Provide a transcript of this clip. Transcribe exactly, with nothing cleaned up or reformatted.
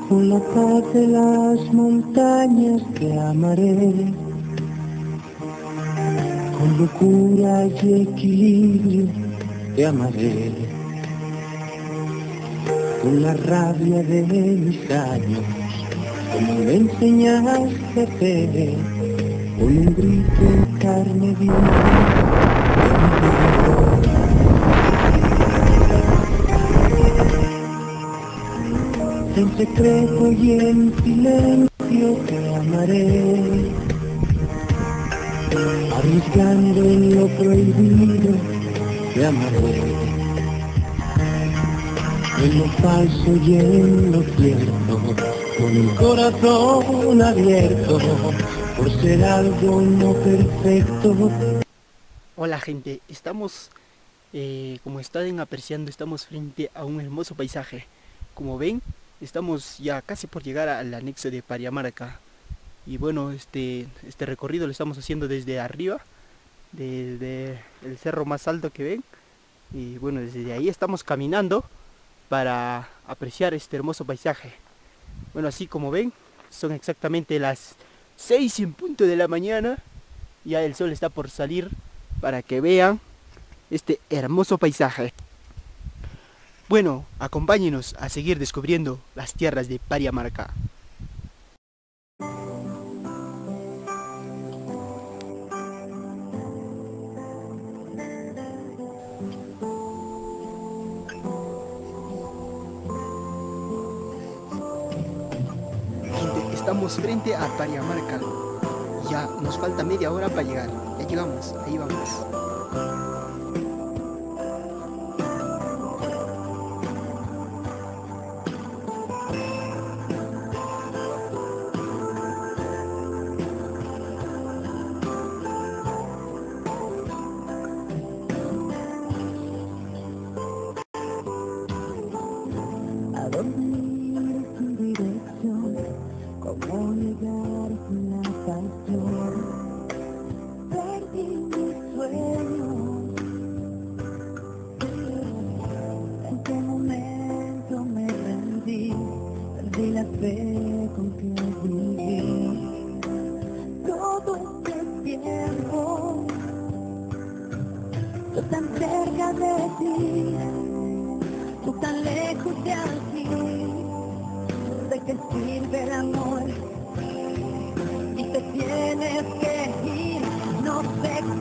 Con la paz de las montañas te amaré, con locura y equilibrio te amaré, con la rabia de mis años, como me enseñaste fe, con un grito en carne viva. En secreto y en silencio te amaré, arriesgando en lo prohibido te amaré, en lo falso y en lo cierto, con el corazón abierto, por ser algo no perfecto. Hola gente, estamos, eh, como están apreciando, estamos frente a un hermoso paisaje. Como ven, estamos ya casi por llegar al anexo de Pariamarca. Y bueno, este, este recorrido lo estamos haciendo desde arriba, desde el cerro más alto que ven. Y bueno, desde ahí estamos caminando para apreciar este hermoso paisaje. Bueno, así como ven, son exactamente las seis en punto de la mañana. Ya el sol está por salir para que vean este hermoso paisaje. Bueno, acompáñenos a seguir descubriendo las tierras de Pariamarca. Gente, estamos frente a Pariamarca. Ya nos falta media hora para llegar. Ya llegamos, ahí vamos. ¿A dónde ir sin dirección? ¿Cómo llegar sin la pasión? Perdí mis sueños. ¿En qué momento me rendí? Perdí la fe con que viví todo este tiempo. Yo tan cerca de ti, tú tan lejos de aquí. ¿De qué sirve el amor? Y te tienes que ir, no sé